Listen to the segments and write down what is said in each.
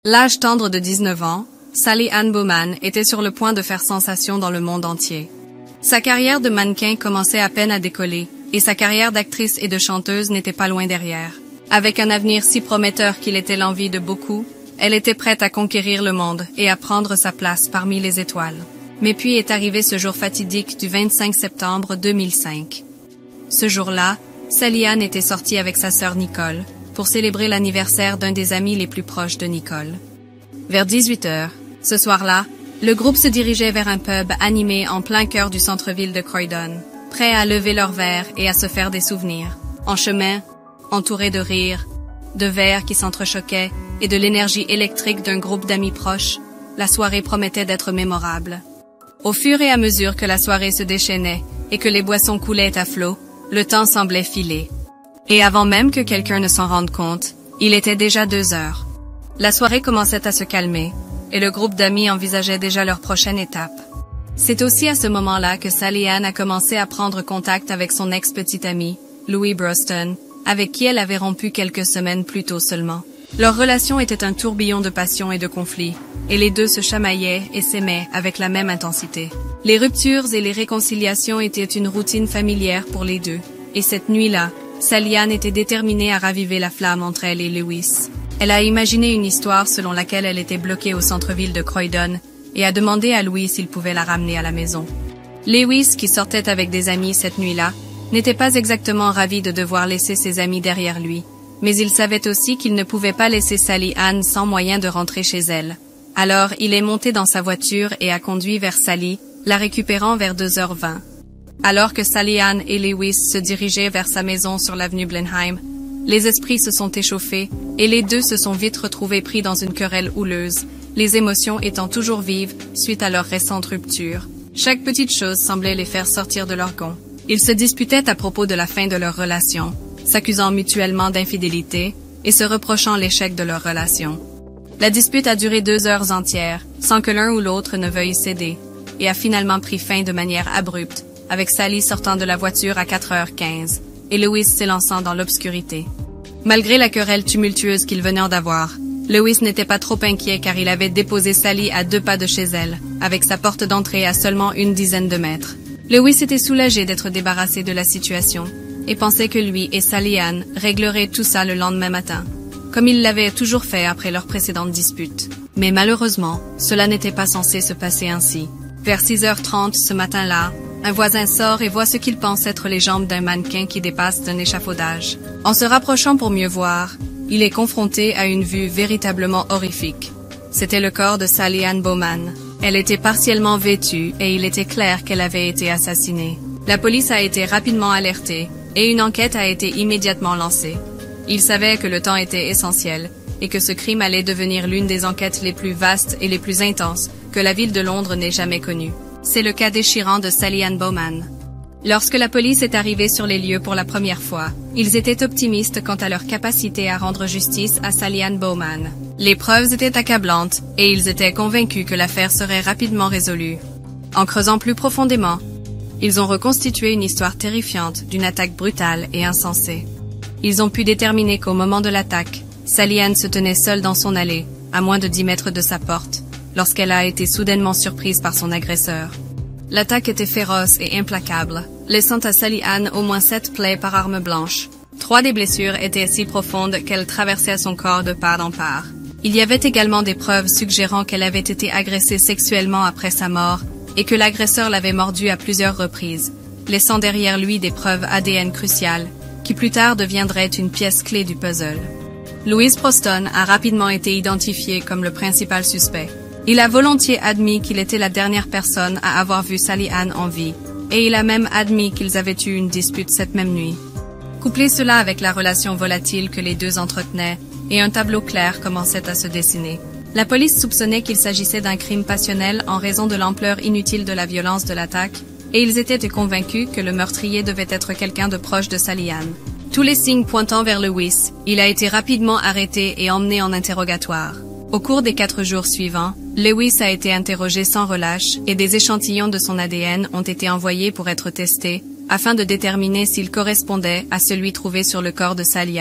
L'âge tendre de 19 ans, Sally Ann Bowman était sur le point de faire sensation dans le monde entier. Sa carrière de mannequin commençait à peine à décoller, et sa carrière d'actrice et de chanteuse n'était pas loin derrière. Avec un avenir si prometteur qu'il était l'envie de beaucoup, elle était prête à conquérir le monde et à prendre sa place parmi les étoiles. Mais puis est arrivé ce jour fatidique du 25 septembre 2005. Ce jour-là, Sally Ann était sortie avec sa sœur Nicole pour célébrer l'anniversaire d'un des amis les plus proches de Nicole. Vers 18 heures, ce soir-là, le groupe se dirigeait vers un pub animé en plein cœur du centre-ville de Croydon, prêt à lever leurs verres et à se faire des souvenirs. En chemin, entouré de rires, de verres qui s'entrechoquaient et de l'énergie électrique d'un groupe d'amis proches, la soirée promettait d'être mémorable. Au fur et à mesure que la soirée se déchaînait et que les boissons coulaient à flot, le temps semblait filer. Et avant même que quelqu'un ne s'en rende compte, il était déjà 2 heures. La soirée commençait à se calmer, et le groupe d'amis envisageait déjà leur prochaine étape. C'est aussi à ce moment-là que Sally Ann a commencé à prendre contact avec son ex-petit ami, Louis Broston, avec qui elle avait rompu quelques semaines plus tôt seulement. Leur relation était un tourbillon de passion et de conflits, et les deux se chamaillaient et s'aimaient avec la même intensité. Les ruptures et les réconciliations étaient une routine familière pour les deux, et cette nuit-là, Sally Ann était déterminée à raviver la flamme entre elle et Lewis. Elle a imaginé une histoire selon laquelle elle était bloquée au centre-ville de Croydon et a demandé à Louis s'il pouvait la ramener à la maison. Lewis, qui sortait avec des amis cette nuit-là, n'était pas exactement ravi de devoir laisser ses amis derrière lui, mais il savait aussi qu'il ne pouvait pas laisser Sally Ann sans moyen de rentrer chez elle. Alors, il est monté dans sa voiture et a conduit vers Sally, la récupérant vers 2h20. Alors que Sally Ann et Lewis se dirigeaient vers sa maison sur l'avenue Blenheim, les esprits se sont échauffés et les deux se sont vite retrouvés pris dans une querelle houleuse, les émotions étant toujours vives suite à leur récente rupture. Chaque petite chose semblait les faire sortir de leur gonds. Ils se disputaient à propos de la fin de leur relation, s'accusant mutuellement d'infidélité et se reprochant l'échec de leur relation. La dispute a duré 2 heures entières, sans que l'un ou l'autre ne veuille céder, et a finalement pris fin de manière abrupte, avec Sally sortant de la voiture à 4h15, et Lewis s'élançant dans l'obscurité. Malgré la querelle tumultueuse qu'ils venaient d'avoir, Lewis n'était pas trop inquiet car il avait déposé Sally à 2 pas de chez elle, avec sa porte d'entrée à seulement une dizaine de mètres. Lewis était soulagé d'être débarrassé de la situation, et pensait que lui et Sally Ann régleraient tout ça le lendemain matin, comme ils l'avaient toujours fait après leur précédente dispute. Mais malheureusement, cela n'était pas censé se passer ainsi. Vers 6h30 ce matin-là, un voisin sort et voit ce qu'il pense être les jambes d'un mannequin qui dépasse d'un échafaudage. En se rapprochant pour mieux voir, il est confronté à une vue véritablement horrifique. C'était le corps de Sally Ann Bowman. Elle était partiellement vêtue et il était clair qu'elle avait été assassinée. La police a été rapidement alertée et une enquête a été immédiatement lancée. Ils savaient que le temps était essentiel et que ce crime allait devenir l'une des enquêtes les plus vastes et les plus intenses que la ville de Londres n'ait jamais connue. C'est le cas déchirant de Sally Ann Bowman. Lorsque la police est arrivée sur les lieux pour la première fois, ils étaient optimistes quant à leur capacité à rendre justice à Sally Ann Bowman. Les preuves étaient accablantes et ils étaient convaincus que l'affaire serait rapidement résolue. En creusant plus profondément, ils ont reconstitué une histoire terrifiante d'une attaque brutale et insensée. Ils ont pu déterminer qu'au moment de l'attaque, Sally Ann se tenait seule dans son allée, à moins de 10 mètres de sa porte, lorsqu'elle a été soudainement surprise par son agresseur. L'attaque était féroce et implacable, laissant à Sally Ann au moins 7 plaies par arme blanche. 3 des blessures étaient si profondes qu'elles traversaient son corps de part en part. Il y avait également des preuves suggérant qu'elle avait été agressée sexuellement après sa mort et que l'agresseur l'avait mordue à plusieurs reprises, laissant derrière lui des preuves ADN cruciales qui plus tard deviendraient une pièce clé du puzzle. Louis Broston a rapidement été identifié comme le principal suspect. Il a volontiers admis qu'il était la dernière personne à avoir vu Sally Ann en vie, et il a même admis qu'ils avaient eu une dispute cette même nuit. Couplez cela avec la relation volatile que les deux entretenaient, et un tableau clair commençait à se dessiner. La police soupçonnait qu'il s'agissait d'un crime passionnel en raison de l'ampleur inutile de la violence de l'attaque, et ils étaient convaincus que le meurtrier devait être quelqu'un de proche de Sally Ann. Tous les signes pointant vers Lewis, il a été rapidement arrêté et emmené en interrogatoire. Au cours des 4 jours suivants, Lewis a été interrogé sans relâche et des échantillons de son ADN ont été envoyés pour être testés, afin de déterminer s'il correspondait à celui trouvé sur le corps de Sally Ann.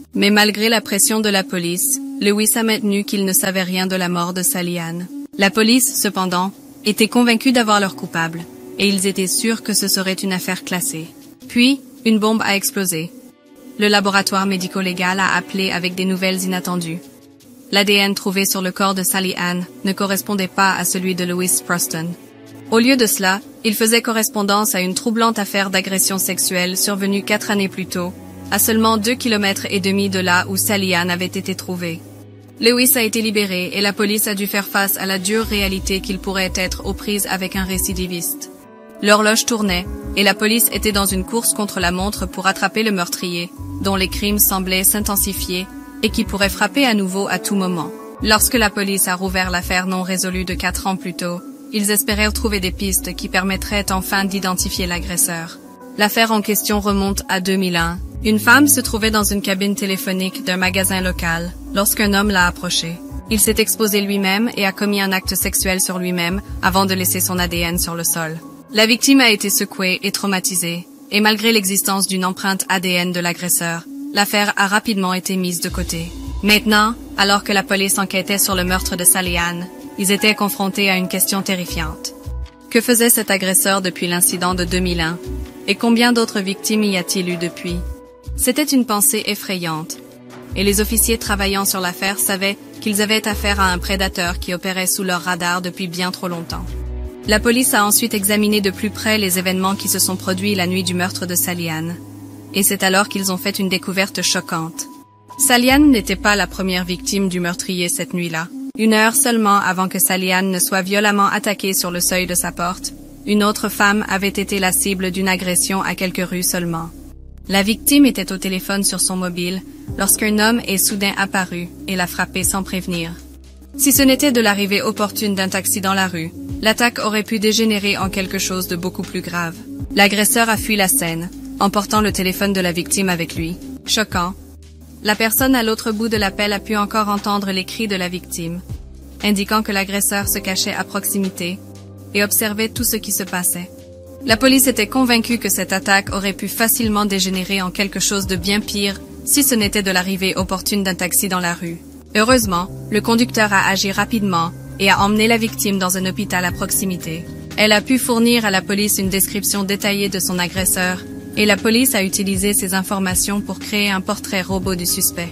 Mais malgré la pression de la police, Lewis a maintenu qu'il ne savait rien de la mort de Sally Ann. La police, cependant, était convaincue d'avoir leur coupable, et ils étaient sûrs que ce serait une affaire classée. Puis, une bombe a explosé. Le laboratoire médico-légal a appelé avec des nouvelles inattendues. L'ADN trouvé sur le corps de Sally Ann ne correspondait pas à celui de Lewis Preston. Au lieu de cela, il faisait correspondance à une troublante affaire d'agression sexuelle survenue 4 années plus tôt, à seulement 2,5 km de là où Sally Ann avait été trouvée. Lewis a été libéré et la police a dû faire face à la dure réalité qu'il pourrait être aux prises avec un récidiviste. L'horloge tournait, et la police était dans une course contre la montre pour attraper le meurtrier, dont les crimes semblaient s'intensifier, et qui pourrait frapper à nouveau à tout moment. Lorsque la police a rouvert l'affaire non résolue de 4 ans plus tôt, ils espéraient trouver des pistes qui permettraient enfin d'identifier l'agresseur. L'affaire en question remonte à 2001. Une femme se trouvait dans une cabine téléphonique d'un magasin local lorsqu'un homme l'a approché. Il s'est exposé lui-même et a commis un acte sexuel sur lui-même avant de laisser son ADN sur le sol. La victime a été secouée et traumatisée, et malgré l'existence d'une empreinte ADN de l'agresseur, l'affaire a rapidement été mise de côté. Maintenant, alors que la police enquêtait sur le meurtre de Sally Ann, ils étaient confrontés à une question terrifiante. Que faisait cet agresseur depuis l'incident de 2001? Et combien d'autres victimes y a-t-il eu depuis? C'était une pensée effrayante, et les officiers travaillant sur l'affaire savaient qu'ils avaient affaire à un prédateur qui opérait sous leur radar depuis bien trop longtemps. La police a ensuite examiné de plus près les événements qui se sont produits la nuit du meurtre de Sally Ann. Et c'est alors qu'ils ont fait une découverte choquante. Sally Ann n'était pas la première victime du meurtrier cette nuit-là. 1 heure seulement avant que Sally Ann ne soit violemment attaquée sur le seuil de sa porte, une autre femme avait été la cible d'une agression à quelques rues seulement. La victime était au téléphone sur son mobile lorsqu'un homme est soudain apparu et l'a frappée sans prévenir. Si ce n'était de l'arrivée opportune d'un taxi dans la rue, l'attaque aurait pu dégénérer en quelque chose de beaucoup plus grave. L'agresseur a fui la scène, emportant le téléphone de la victime avec lui. Choquant. La personne à l'autre bout de l'appel a pu encore entendre les cris de la victime, indiquant que l'agresseur se cachait à proximité et observait tout ce qui se passait. La police était convaincue que cette attaque aurait pu facilement dégénérer en quelque chose de bien pire si ce n'était de l'arrivée opportune d'un taxi dans la rue. Heureusement, le conducteur a agi rapidement et a emmené la victime dans un hôpital à proximité. Elle a pu fournir à la police une description détaillée de son agresseur, et la police a utilisé ces informations pour créer un portrait robot du suspect.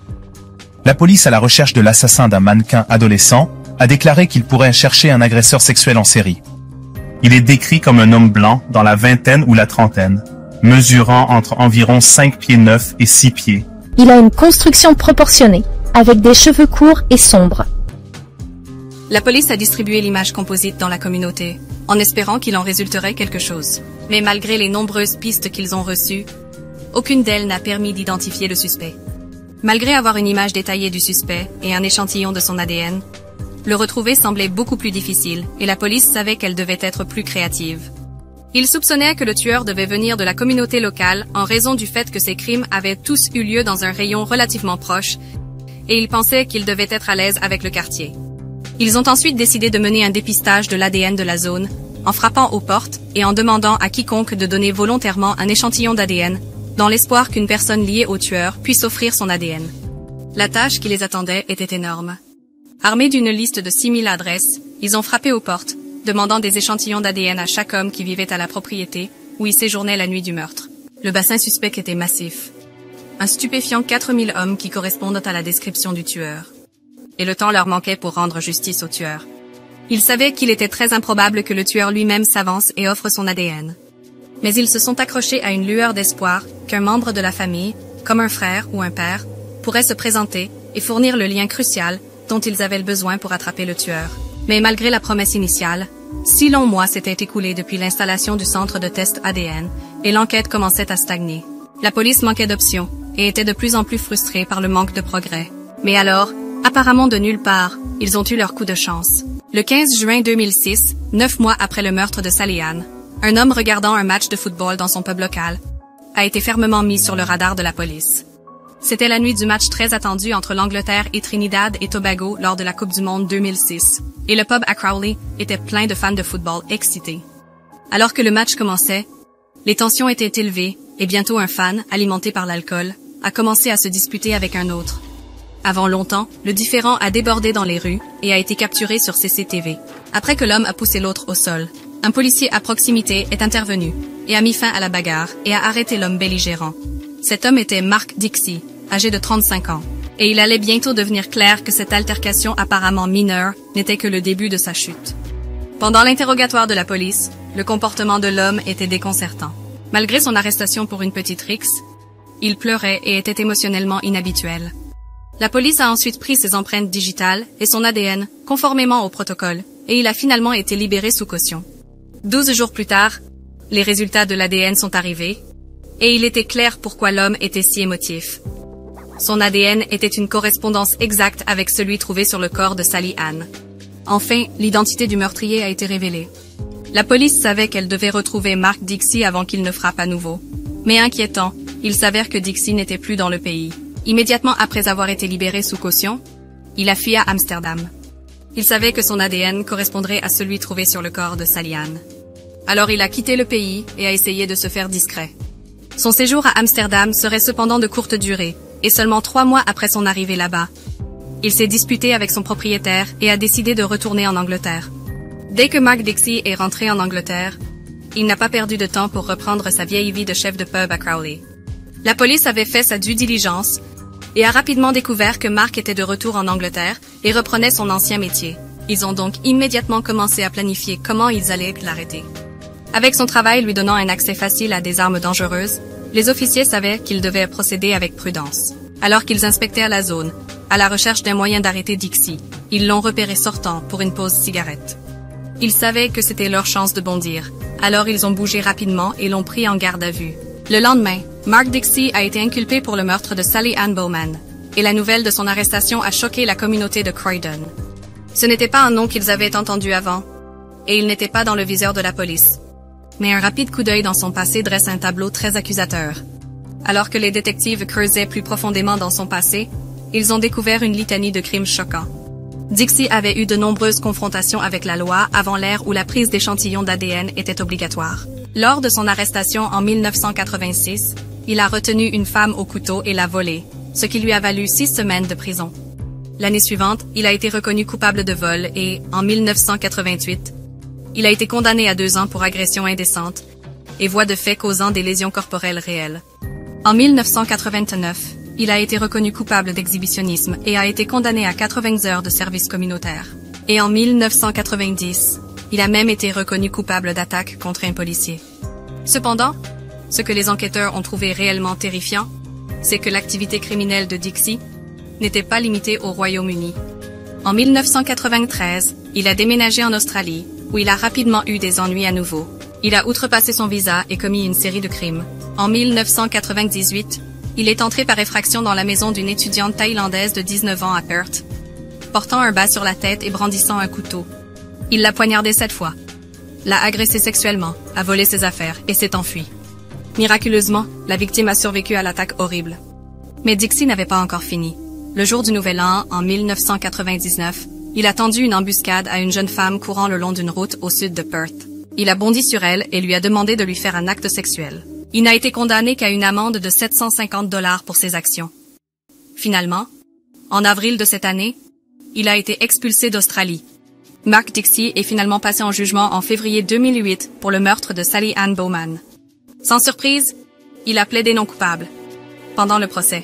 La police à la recherche de l'assassin d'un mannequin adolescent a déclaré qu'il pourrait chercher un agresseur sexuel en série. Il est décrit comme un homme blanc dans la vingtaine ou la trentaine, mesurant entre environ 5 pieds 9 et 6 pieds. Il a une construction proportionnée, avec des cheveux courts et sombres. La police a distribué l'image composite dans la communauté, en espérant qu'il en résulterait quelque chose. Mais malgré les nombreuses pistes qu'ils ont reçues, aucune d'elles n'a permis d'identifier le suspect. Malgré avoir une image détaillée du suspect et un échantillon de son ADN, le retrouver semblait beaucoup plus difficile et la police savait qu'elle devait être plus créative. Ils soupçonnaient que le tueur devait venir de la communauté locale en raison du fait que ces crimes avaient tous eu lieu dans un rayon relativement proche et ils pensaient qu'il devait être à l'aise avec le quartier. Ils ont ensuite décidé de mener un dépistage de l'ADN de la zone, en frappant aux portes et en demandant à quiconque de donner volontairement un échantillon d'ADN, dans l'espoir qu'une personne liée au tueur puisse offrir son ADN. La tâche qui les attendait était énorme. Armés d'une liste de 6000 adresses, ils ont frappé aux portes, demandant des échantillons d'ADN à chaque homme qui vivait à la propriété où il séjournait la nuit du meurtre. Le bassin suspect était massif. Un stupéfiant 4000 hommes qui correspondent à la description du tueur. Et le temps leur manquait pour rendre justice au tueur. Ils savaient qu'il était très improbable que le tueur lui-même s'avance et offre son ADN. Mais ils se sont accrochés à une lueur d'espoir qu'un membre de la famille, comme un frère ou un père, pourrait se présenter et fournir le lien crucial dont ils avaient besoin pour attraper le tueur. Mais malgré la promesse initiale, 6 longs mois s'étaient écoulés depuis l'installation du centre de test ADN et l'enquête commençait à stagner. La police manquait d'options et était de plus en plus frustrée par le manque de progrès. Mais alors, apparemment de nulle part, ils ont eu leur coup de chance. Le 15 juin 2006, 9 mois après le meurtre de Sally Ann, un homme regardant un match de football dans son pub local a été fermement mis sur le radar de la police. C'était la nuit du match très attendu entre l'Angleterre et Trinidad et Tobago lors de la Coupe du Monde 2006, et le pub à Crowley était plein de fans de football excités. Alors que le match commençait, les tensions étaient élevées et bientôt un fan, alimenté par l'alcool, a commencé à se disputer avec un autre. Avant longtemps, le différend a débordé dans les rues et a été capturé sur CCTV. Après que l'homme a poussé l'autre au sol, un policier à proximité est intervenu et a mis fin à la bagarre et a arrêté l'homme belligérant. Cet homme était Mark Dixie, âgé de 35 ans. Et il allait bientôt devenir clair que cette altercation apparemment mineure n'était que le début de sa chute. Pendant l'interrogatoire de la police, le comportement de l'homme était déconcertant. Malgré son arrestation pour une petite rixe, il pleurait et était émotionnellement inhabituel. La police a ensuite pris ses empreintes digitales et son ADN, conformément au protocole, et il a finalement été libéré sous caution. 12 jours plus tard, les résultats de l'ADN sont arrivés, et il était clair pourquoi l'homme était si émotif. Son ADN était une correspondance exacte avec celui trouvé sur le corps de Sally Ann. Enfin, l'identité du meurtrier a été révélée. La police savait qu'elle devait retrouver Mark Dixie avant qu'il ne frappe à nouveau. Mais inquiétant, il s'avère que Dixie n'était plus dans le pays. Immédiatement après avoir été libéré sous caution, il a fui à Amsterdam. Il savait que son ADN correspondrait à celui trouvé sur le corps de Sally Ann. Alors il a quitté le pays et a essayé de se faire discret. Son séjour à Amsterdam serait cependant de courte durée, et seulement 3 mois après son arrivée là-bas, il s'est disputé avec son propriétaire et a décidé de retourner en Angleterre. Dès que Mark Dixie est rentré en Angleterre, il n'a pas perdu de temps pour reprendre sa vieille vie de chef de pub à Crowley. La police avait fait sa due diligence et a rapidement découvert que Mark était de retour en Angleterre et reprenait son ancien métier. Ils ont donc immédiatement commencé à planifier comment ils allaient l'arrêter. Avec son travail lui donnant un accès facile à des armes dangereuses, les officiers savaient qu'ils devaient procéder avec prudence. Alors qu'ils inspectaient la zone, à la recherche d'un moyen d'arrêter Dixie, ils l'ont repéré sortant pour une pause cigarette. Ils savaient que c'était leur chance de bondir, alors ils ont bougé rapidement et l'ont pris en garde à vue. Le lendemain, Mark Dixie a été inculpé pour le meurtre de Sally Ann Bowman, et la nouvelle de son arrestation a choqué la communauté de Croydon. Ce n'était pas un nom qu'ils avaient entendu avant, et il n'était pas dans le viseur de la police. Mais un rapide coup d'œil dans son passé dresse un tableau très accusateur. Alors que les détectives creusaient plus profondément dans son passé, ils ont découvert une litanie de crimes choquants. Dixie avait eu de nombreuses confrontations avec la loi avant l'ère où la prise d'échantillons d'ADN était obligatoire. Lors de son arrestation en 1986, il a retenu une femme au couteau et l'a volée, ce qui lui a valu 6 semaines de prison. L'année suivante, il a été reconnu coupable de vol et, en 1988, il a été condamné à 2 ans pour agression indécente et voie de fait causant des lésions corporelles réelles. En 1989, il a été reconnu coupable d'exhibitionnisme et a été condamné à 80 heures de service communautaire. Et en 1990, il a même été reconnu coupable d'attaque contre un policier. Cependant, ce que les enquêteurs ont trouvé réellement terrifiant, c'est que l'activité criminelle de Dixie n'était pas limitée au Royaume-Uni. En 1993, il a déménagé en Australie, où il a rapidement eu des ennuis à nouveau. Il a outrepassé son visa et commis une série de crimes. En 1998, il est entré par effraction dans la maison d'une étudiante thaïlandaise de 19 ans à Perth, portant un bas sur la tête et brandissant un couteau. Il l'a poignardée 7 fois, l'a agressée sexuellement, a volé ses affaires et s'est enfui. Miraculeusement, la victime a survécu à l'attaque horrible. Mais Dixie n'avait pas encore fini. Le jour du Nouvel An, en 1999, il a tendu une embuscade à une jeune femme courant le long d'une route au sud de Perth. Il a bondi sur elle et lui a demandé de lui faire un acte sexuel. Il n'a été condamné qu'à une amende de 750 $ pour ses actions. Finalement, en avril de cette année, il a été expulsé d'Australie. Mark Dixie est finalement passé en jugement en février 2008 pour le meurtre de Sally Ann Bowman. Sans surprise, il a plaidé non coupable. Pendant le procès,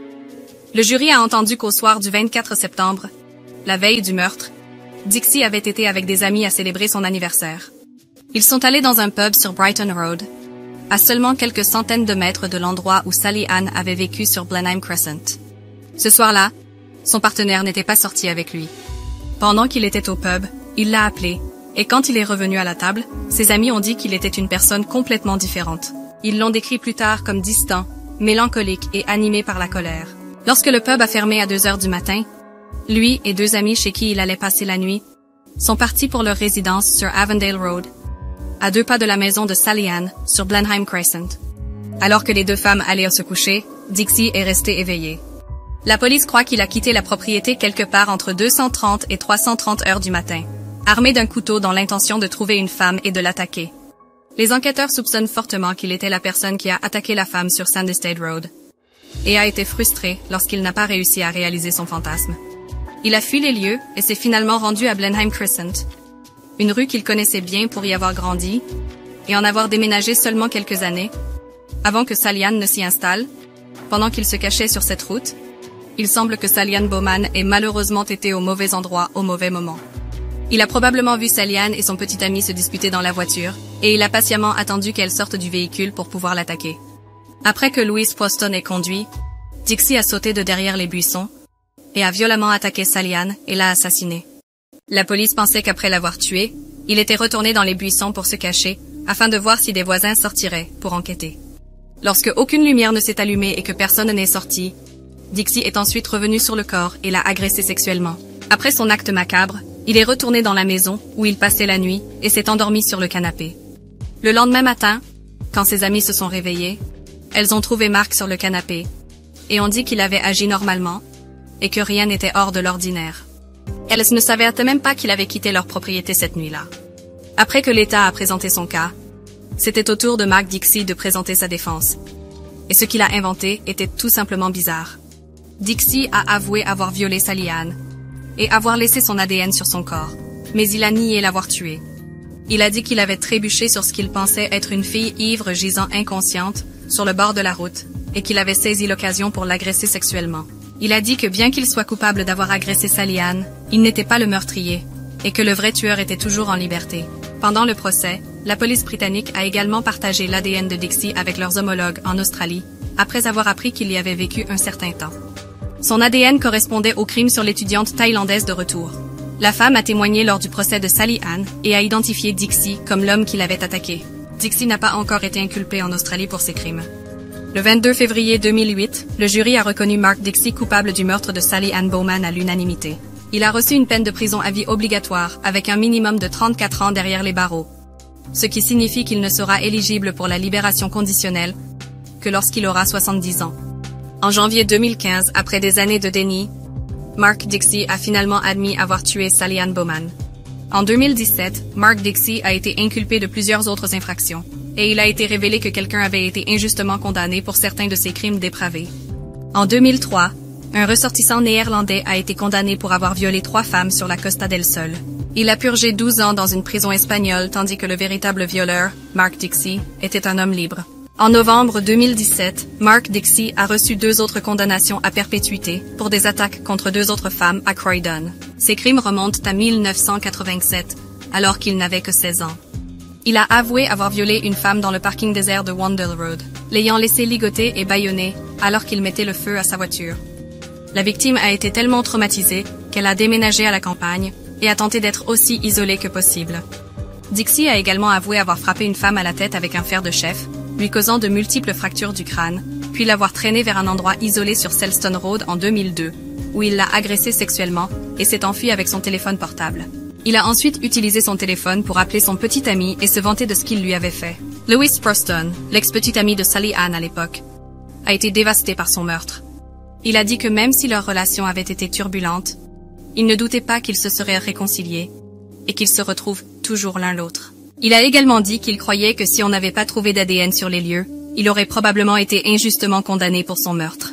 le jury a entendu qu'au soir du 24 septembre, la veille du meurtre, Dixie avait été avec des amis à célébrer son anniversaire. Ils sont allés dans un pub sur Brighton Road, à seulement quelques centaines de mètres de l'endroit où Sally Ann avait vécu sur Blenheim Crescent. Ce soir-là, son partenaire n'était pas sorti avec lui. Pendant qu'il était au pub, il l'a appelé, et quand il est revenu à la table, ses amis ont dit qu'il était une personne complètement différente. Ils l'ont décrit plus tard comme distant, mélancolique et animé par la colère. Lorsque le pub a fermé à 2 heures du matin, lui et 2 amis chez qui il allait passer la nuit sont partis pour leur résidence sur Avondale Road, à 2 pas de la maison de Sally Ann, sur Blenheim Crescent. Alors que les 2 femmes allaient se coucher, Dixie est resté éveillé. La police croit qu'il a quitté la propriété quelque part entre 230 et 330 heures du matin, armé d'un couteau dans l'intention de trouver une femme et de l'attaquer. Les enquêteurs soupçonnent fortement qu'il était la personne qui a attaqué la femme sur Sandyside Road. et a été frustré lorsqu'il n'a pas réussi à réaliser son fantasme. Il a fui les lieux et s'est finalement rendu à Blenheim Crescent, une rue qu'il connaissait bien pour y avoir grandi et en avoir déménagé seulement quelques années, avant que Sally-Ann ne s'y installe. Pendant qu'il se cachait sur cette route, il semble que Sally-Ann Bowman ait malheureusement été au mauvais endroit au mauvais moment. Il a probablement vu Sally-Ann et son petit ami se disputer dans la voiture, et il a patiemment attendu qu'elle sorte du véhicule pour pouvoir l'attaquer. Après que Louise Poston ait conduit, Dixie a sauté de derrière les buissons et a violemment attaqué Sally-Ann et l'a assassinée. La police pensait qu'après l'avoir tuée, il était retourné dans les buissons pour se cacher, afin de voir si des voisins sortiraient pour enquêter. Lorsque aucune lumière ne s'est allumée et que personne n'est sorti, Dixie est ensuite revenu sur le corps et l'a agressé sexuellement. Après son acte macabre, il est retourné dans la maison où il passait la nuit et s'est endormi sur le canapé. Le lendemain matin, quand ses amis se sont réveillés, elles ont trouvé Mark sur le canapé et ont dit qu'il avait agi normalement et que rien n'était hors de l'ordinaire. Elles ne savaient même pas qu'il avait quitté leur propriété cette nuit-là. Après que l'État a présenté son cas, c'était au tour de Mark Dixie de présenter sa défense. Et ce qu'il a inventé était tout simplement bizarre. Dixie a avoué avoir violé Sally-Ann et avoir laissé son ADN sur son corps, mais il a nié l'avoir tuée. Il a dit qu'il avait trébuché sur ce qu'il pensait être une fille ivre gisant inconsciente sur le bord de la route et qu'il avait saisi l'occasion pour l'agresser sexuellement. Il a dit que bien qu'il soit coupable d'avoir agressé Sally-Ann, il n'était pas le meurtrier et que le vrai tueur était toujours en liberté. Pendant le procès, la police britannique a également partagé l'ADN de Dixie avec leurs homologues en Australie, après avoir appris qu'il y avait vécu un certain temps. Son ADN correspondait au crime sur l'étudiante thaïlandaise de retour. La femme a témoigné lors du procès de Sally-Ann et a identifié Dixie comme l'homme qui l'avait attaqué. Dixie n'a pas encore été inculpé en Australie pour ces crimes. Le 22 février 2008, le jury a reconnu Mark Dixie coupable du meurtre de Sally-Ann Bowman à l'unanimité. Il a reçu une peine de prison à vie obligatoire avec un minimum de 34 ans derrière les barreaux, ce qui signifie qu'il ne sera éligible pour la libération conditionnelle que lorsqu'il aura 70 ans. En janvier 2015, après des années de déni, Mark Dixie a finalement admis avoir tué Sally-Ann Bowman. En 2017, Mark Dixie a été inculpé de plusieurs autres infractions, et il a été révélé que quelqu'un avait été injustement condamné pour certains de ses crimes dépravés. En 2003, un ressortissant néerlandais a été condamné pour avoir violé 3 femmes sur la Costa del Sol. Il a purgé 12 ans dans une prison espagnole tandis que le véritable violeur, Mark Dixie, était un homme libre. En novembre 2017, Mark Dixie a reçu 2 autres condamnations à perpétuité pour des attaques contre 2 autres femmes à Croydon. Ces crimes remontent à 1987, alors qu'il n'avait que 16 ans. Il a avoué avoir violé une femme dans le parking désert de Wandle Road, l'ayant laissée ligotée et bâillonnée alors qu'il mettait le feu à sa voiture. La victime a été tellement traumatisée qu'elle a déménagé à la campagne et a tenté d'être aussi isolée que possible. Dixie a également avoué avoir frappé une femme à la tête avec un fer de chef, lui causant de multiples fractures du crâne, puis l'avoir traînée vers un endroit isolé sur Selston Road en 2002, où il l'a agressée sexuellement et s'est enfui avec son téléphone portable. Il a ensuite utilisé son téléphone pour appeler son petit ami et se vanter de ce qu'il lui avait fait. Louise Poston, l'ex-petite amie de Sally-Ann à l'époque, a été dévastée par son meurtre. Il a dit que même si leur relation avait été turbulente, il ne doutait pas qu'ils se seraient réconciliés et qu'ils se retrouvent toujours l'un l'autre. Il a également dit qu'il croyait que si on n'avait pas trouvé d'ADN sur les lieux, il aurait probablement été injustement condamné pour son meurtre.